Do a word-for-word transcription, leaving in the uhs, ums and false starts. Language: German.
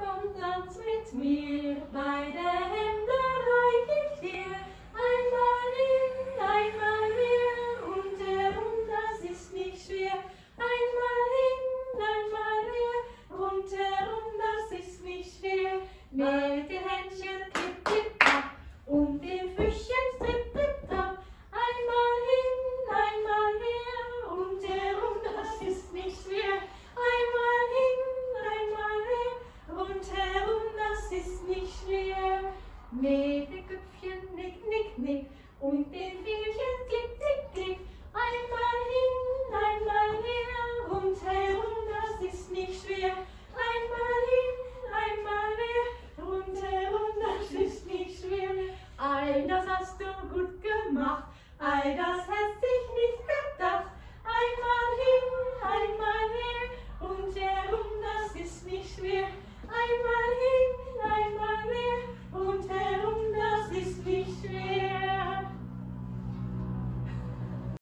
komm, tanz mit mir, beide Hände reich ich dir. Einmal hin, einmal her, und herum, das ist nicht schwer. Einmal hin, einmal her, rundherum, das ist nicht schwer. Mit den Händchen tipp, tipp, tapp, und dem Füßchen tripp, tripp, tapp. Einmal hin, einmal her, rundherum, das ist nicht schwer. Einmal hin, einmal her, rundherum, das ist nicht schwer. Mit den Köpfen